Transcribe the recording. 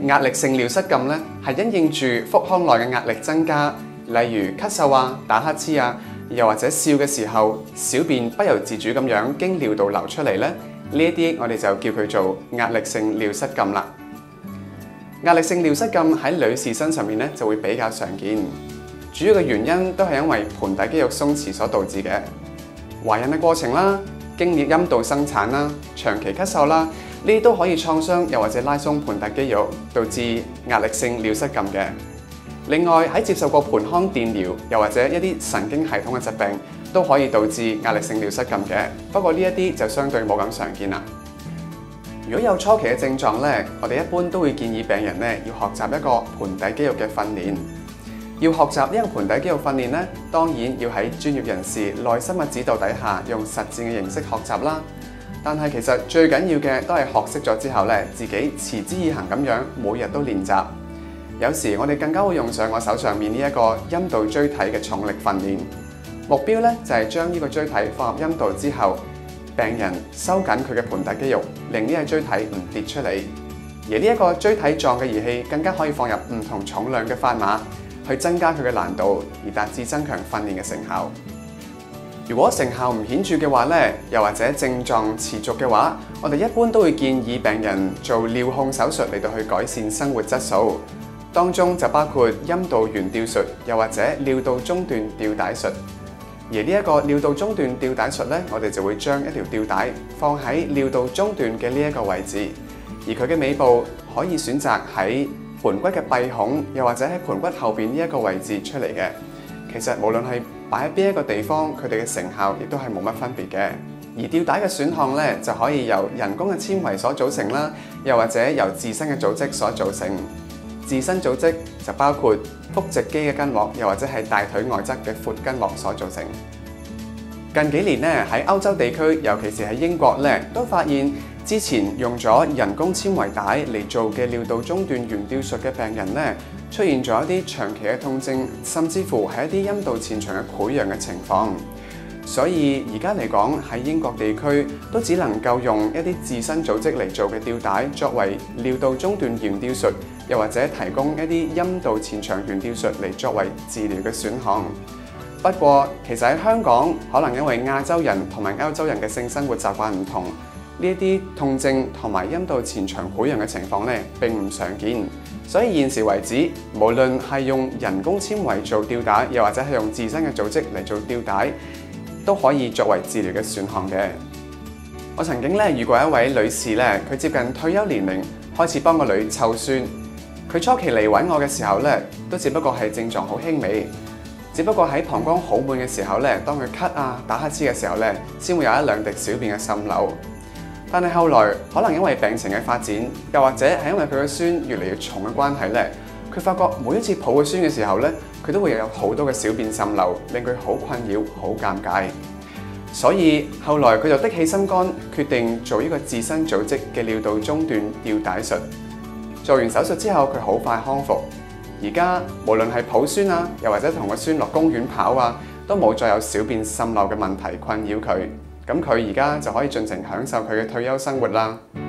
壓力性尿失禁咧，係因應住腹腔內嘅壓力增加，例如咳嗽啊、打乞嗤啊，又或者笑嘅時候，小便不由自主咁樣經尿道流出嚟咧，呢一啲我哋就叫佢做壓力性尿失禁啦。壓力性尿失禁喺女士身上面咧就會比較常見，主要嘅原因都係因為盆底肌肉鬆弛所導致嘅。懷孕嘅過程啦、經歷陰道生產啦、長期咳嗽啦，呢啲都可以創傷又或者拉鬆盆底肌肉，導致壓力性尿失禁嘅。另外喺接受過盆腔電療又或者一啲神經系統嘅疾病，都可以導致壓力性尿失禁嘅。不過呢一啲就相對冇咁常見啦。如果有初期嘅症狀咧，我哋一般都會建議病人咧要學習一個盆底肌肉嘅訓練。要學習呢個盆底肌肉訓練咧，當然要喺專業人士耐心嘅指導底下，用實戰嘅形式學習啦。但係其實最緊要嘅都係學識咗之後咧，自己持之以恆咁樣每日都練習。有時我哋更加會用上我手上面呢一個陰道椎體嘅重力訓練，目標咧就係將呢個椎體放入陰道之後，病人收緊佢嘅盆底肌肉，令呢個椎體唔跌出嚟。而呢一個椎體狀嘅儀器更加可以放入唔同重量嘅砝碼，去增加佢嘅難度，而達至增強訓練嘅成效。如果成效唔顯著嘅話咧，又或者症狀持續嘅話，我哋一般都會建議病人做尿控手術嚟到去改善生活質素。當中就包括陰道懸吊術，又或者尿道中段吊帶術。而呢一個尿道中段吊帶術咧，我哋就會將一條吊帶放喺尿道中段嘅呢一個位置，而佢嘅尾部可以選擇喺盆骨嘅閉孔，又或者喺盆骨後邊呢一個位置出嚟嘅。其實無論係擺喺邊一個地方，佢哋嘅成效亦都係冇乜分別嘅。而吊帶嘅選項咧，就可以由人工嘅纖維所組成啦，又或者由自身嘅組織所組成。自身組織就包括腹直肌嘅筋膜，又或者係大腿外側嘅闊筋膜所組成。近幾年咧喺歐洲地區，尤其是喺英國咧，都發現之前用咗人工纖維帶嚟做嘅尿道中段懸吊術嘅病人咧，出現咗一啲長期嘅痛症，甚至乎係一啲陰道前場嘅潰瘍嘅情況。所以而家嚟講喺英國地區都只能夠用一啲自身組織嚟做嘅吊帶作為尿道中段懸吊術，又或者提供一啲陰道前場懸吊術嚟作為治療嘅選項。不過其實喺香港，可能因為亞洲人同埋歐洲人嘅性生活習慣唔同，呢一啲痛症同埋陰道前場潰瘍嘅情況咧並唔常見。所以現時為止，無論係用人工纖維做吊帶，又或者係用自身嘅組織嚟做吊帶，都可以作為治療嘅選項嘅。我曾經遇過一位女士咧，佢接近退休年齡，開始幫個女湊孫。佢初期嚟揾我嘅時候咧，都只不過係症狀好輕微，只不過喺膀胱好滿嘅時候咧，當佢咳啊、打乞嗤嘅時候咧，先會有一兩滴小便嘅滲漏。但係後來可能因為病情嘅發展，又或者係因為佢嘅孫越嚟越重嘅關係咧，佢發覺每一次抱個孫嘅時候咧，佢都會有好多嘅小便滲漏，令佢好困擾、好尷尬。所以後來佢就的起心肝，決定做呢個自身組織嘅尿道中段吊帶術。做完手術之後，佢好快康復。而家無論係抱孫啊，又或者同個孫落公園跑啊，都冇再有小便滲漏嘅問題困擾佢。咁佢而家就可以盡情享受佢嘅退休生活啦。